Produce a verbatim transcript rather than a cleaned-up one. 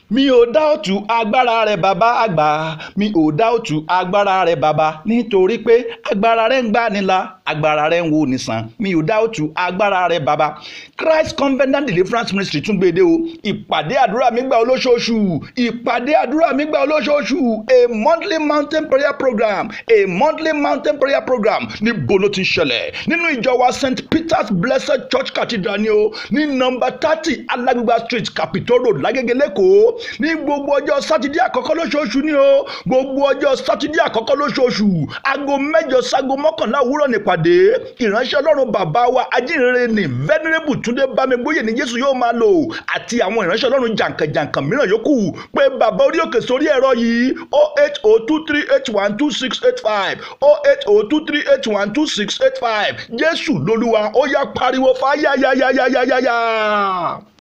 mi ò dá òtù agbára rẹ bàbá àgbà mi ò dá òtù agbára rẹ bàbá nítorí pé agbára rẹ ń gbani là agbára rẹ ń wo nìsàn mi ò dá òtù agbára rẹ bàbá. Christ Covenant Deliverance Ministry tún gbèdé o ìpàdé àdúrà mi gbà olóṣooṣù ìpàdé àdúrà mi gbà olóṣooṣù a monthly mountain prayer program a monthly mountain prayer program níbo ló ti ṣẹlẹ̀ nínú ìjọ wa Saint Peter's Blessed Church Cathedral ni o ní nọ́mbà thirty Alágbègbà Street Capitol Road Lágége lẹ́kọ̀ọ́ ní gbogbo ọjọ́ sátidé àkọ́kọ́ lóṣooṣù ni o gbogbo ọjọ́ sátidé àkọ́kọ́ lóṣooṣù aago mẹ́jọ sago mọ́kànlá òwúrọ̀ nípàdé ìránṣẹ́ ọlọ́run bàbá wa ajínrere ní venerable Túndé Bámigbóyè ní Jésù yóò máa lò àti àwọn ìránṣẹ́ ọlọ́run jàǹkànjàǹkàn mìíràn yòókù pé bàbá orí òkè sórí ẹ̀rọ yìí oh eight oh two three eight one two six eight five oh eight oh two three eight one two six eight five Jésù lolúwa ó yá pariwo fáyáyáyáyáyáyá.